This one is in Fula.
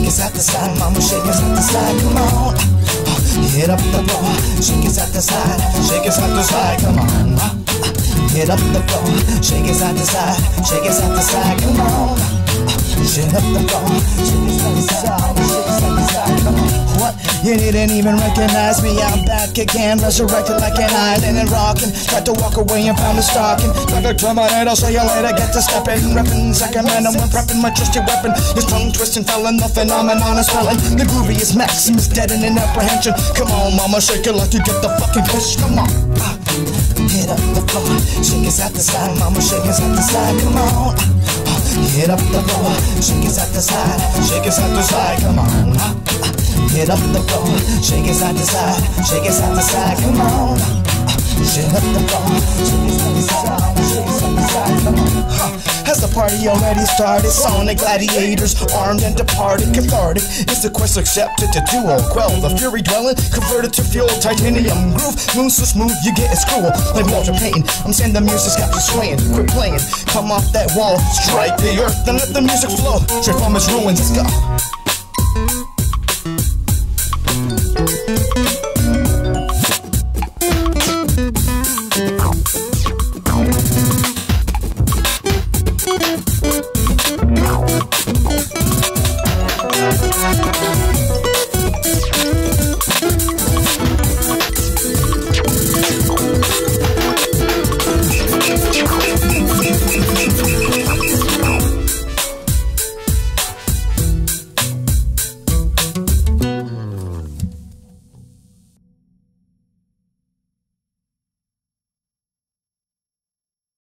it side to side, mama, shake it side to side, come on. Hit up the floor, shake it side to side, shake it side to side, come on. Hit up the floor, shake it side to side, shake it side to side, come on. Shake up the floor, shake it side to side, shake it side to side, come on. What? You didn't even recognize me, I'm back again, resurrected like an island and rockin'. Tried to walk away and found a stalking. Like a terminate, I'll see you later, get to steppin'. Reppin' second man, I'm prepping my trusty weapon. His tongue twisting, felon, the phenomenon is spelling. The grooviest Maximus dead in an apprehension. Come on, mama, shake it like you get the fucking fish, come on. Hit up the floor, shake it side to side, mama, shake it side to side, come on. Hit up the floor, shake it side to side, shake it side to side, come on. Hit up the floor, shake it side to side, shake it side to side, come on. Shake up the floor, shake it side to side, shake it side to side, come on. Has the party already started? Sonic gladiators, armed and departed, cathartic. Is the quest accepted to duo? Quell the fury dwelling, converted to fuel, titanium groove. Moon so smooth, you get it's cruel. Like Walter Payton, I'm saying the music's got you swaying. Quit playing, come off that wall, strike the earth, then let the music flow. Straight from its ruins, let's go.